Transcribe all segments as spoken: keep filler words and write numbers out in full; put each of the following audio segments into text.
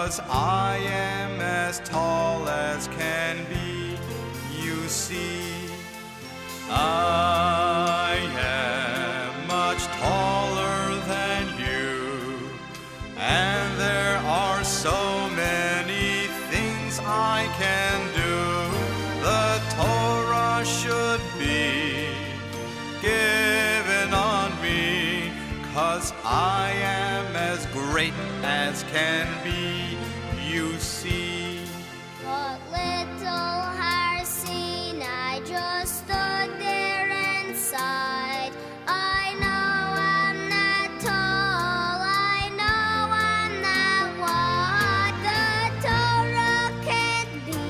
'cause I am as tall as can be. You see, I am much taller than you, and there are so many things I can do. The Torah should be given on me, 'cause I am as great as can be. You see, but little Har Sinai just stood there and sighed. I know I'm not tall, I know I'm not wide. The Torah can't be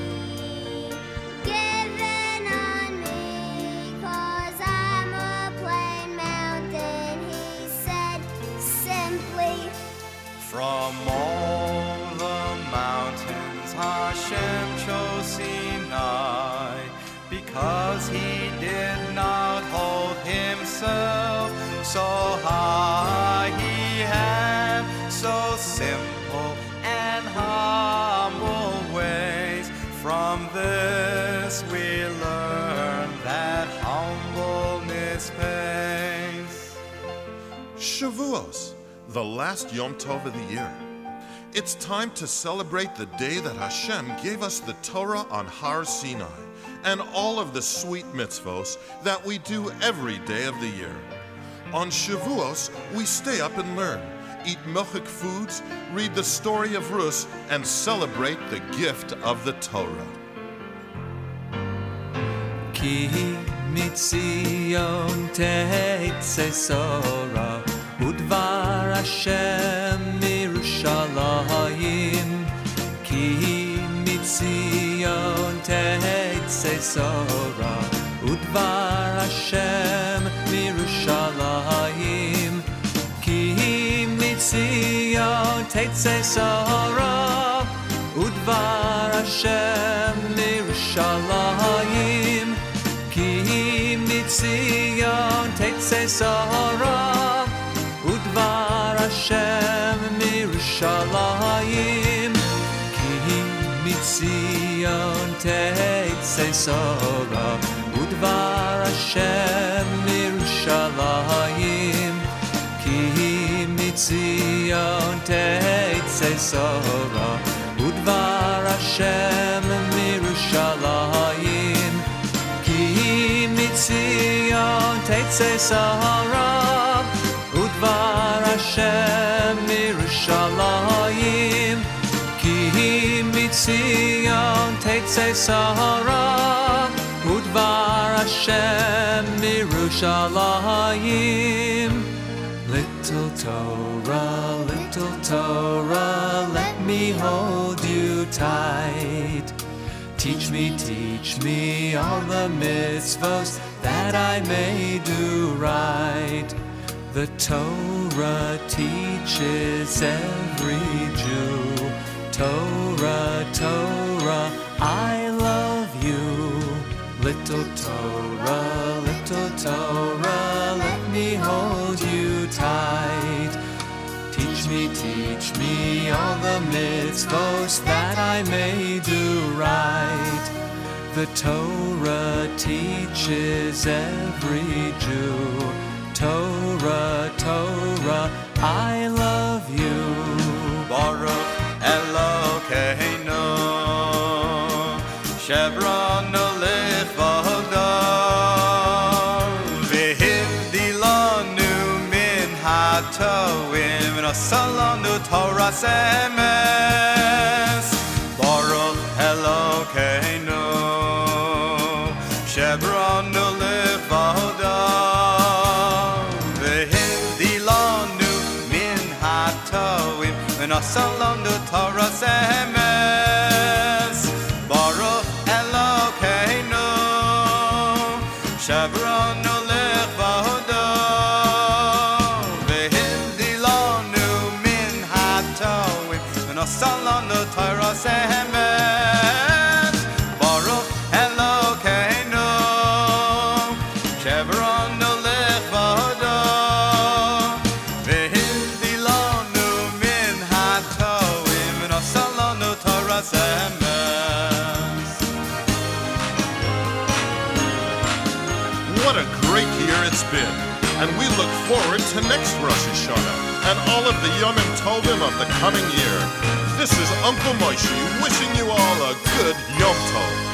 given on me, 'cause I'm a plain mountain, he said simply. from all the mountains Hashem chose Sinai, because he did not hold himself so high. He had so simple and humble ways. From this we learn that humbleness pays. Shavuos, the last Yom Tov of the year. It's time to celebrate the day that Hashem gave us the Torah on Har Sinai and all of the sweet mitzvos that we do every day of the year. On Shavuos, we stay up and learn, eat milchik foods, read the story of Rus, and celebrate the gift of the Torah. Ki mitzion teitze sora, udvar Hashem mirushalayim. Ki mitzion teitze sora, udvar Hashem mirushalayim. Ki mitzion teitze sora, udvar Hashem mirushalayim. Ki mitzion teitze sora, udvar Hashem mirushalayim. Ki mitzion teitze sora, udvar Hashem mirushalayim. Ki mitzion teitze sora, udvar Hashem mirushalayim. Ki mitzion teitze sora, udvar Hashem mirushalayim. Ki mitzion teitze sora, udvar Hashem mirushalayim. Little Torah, little Torah, let me hold you tight. Teach me, teach me all the mitzvos that I may do right. The Torah teaches every Jew. Torah, Torah, I love you. Little Torah, little Torah, let me hold you tight. Teach me, teach me all the mitzvos that I may do right. The Torah teaches every Jew. Torah, Torah, I love you. Baruch Elokeinu, Shevranu Lechvado, V'hivdilanu min hatovim, V'nasalanu Torah semes. Baruch Elokeinu, Shevranu Lechvado, V'nasalanu Torah semes. Baruch Elokeinu, Shavranu Lechvado, V'hivdilanu min hatovim, V'nasalanu Torah semes. Baruch Elokeinu, Shavranu Lechvado, V'hivdilanu min hatovim, V'nasalanu Rosh Hashanah and all of the Yomim Tovim of the coming year. This is Uncle Moishy wishing you all a good Yom Tov.